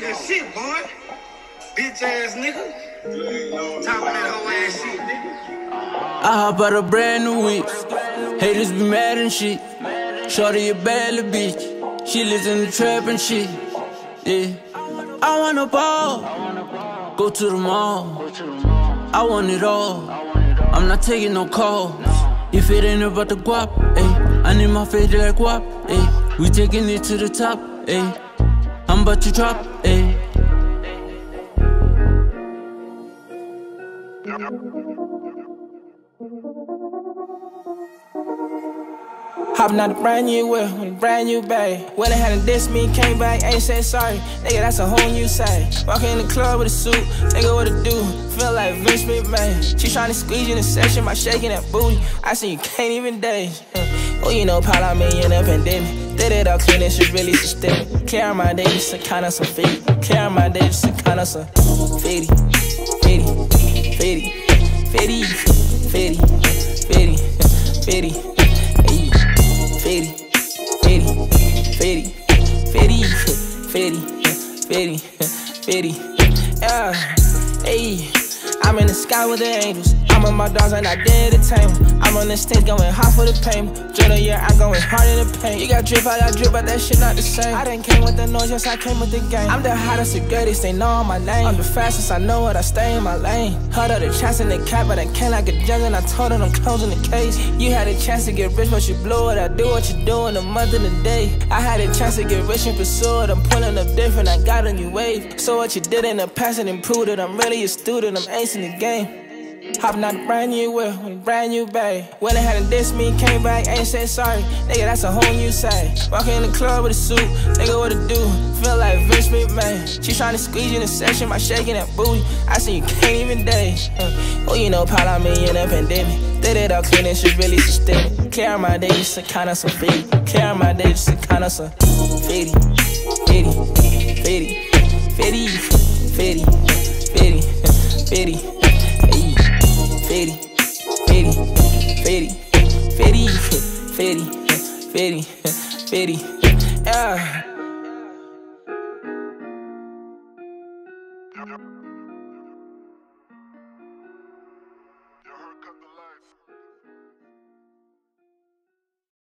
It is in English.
that shit, boy. Bitch ass nigga. Talking that whole ass shit, nigga. I hop out a brand new whip. Haters be mad and shit. Shorty a bad little bitch. She listen to trap and shit. Yeah. I wanna ball. Go to the mall. I want it all. I'm not taking no calls. If it ain't about the guap, ayy. I need my face like guap, ayy. We taking it to the top, ayy. I'm about to drop, ayy. Hopping out a brand new whip with a brand new bag. Went ahead and dissed me, came back, ain't said sorry. Nigga, that's a whole new say. Walking in the club with a suit, nigga, what to do? Feel like Vince McMahon. She tryna squeeze you in the session by shaking that booty. I see you can't even dance. Oh, you know, pile on me in a pandemic. Did it all clean, it should really systemic. Clear on my day, just a kind of some Fetti. Clear on my day, just a kind of some Fetti. Fetti, Fetti, Fetti, Fetti, Fetti, Fetti. Fetti, Fetti, Fetti, Fetti, Fetti, Fetti, Fetti, yeah, hey, I'm in the sky with the angels. I'm with my dogs and I did entertainment. I'm on the stage going hard for the payment. During the year, I'm going hard in the paint. You got drip, I got drip, but that shit not the same. I done came with the noise, yes, I came with the game. I'm the hottest, the greatest, they know my name. I'm the fastest, I know it, I stay in my lane. Heard of the chance in the cap, but I can't like a judge, and I told her I'm closing the case. You had a chance to get rich, but you blew it. I do what you do in a month and a day. I had a chance to get rich and pursue it. I'm pulling up different, I got a new wave. So what you did in the past and improved it. I'm really a student, I'm acing the game. Hopping out a brand new whip with a brand new bag. Went ahead and dissed me, came back, ain't said sorry. Nigga, that's a whole new say. Walking in the club with a suit, nigga, what to do? Feel like Vince McMahon. She tryna squeeze you in the session by shaking that booty. I see you can't even dance. Oh, you know, pile on me in a pandemic. Did it all clean, it should really systemic. Clear on my day, just a kind of some Fetti. Clear on my day, just a kind of some Fetti. Fetti, Fetti, Fetti, Fetti, Fetti, Fetti. Fetti, Fetti, Fetti, Fetti, Fetti, Fetti, Fetti, yeah.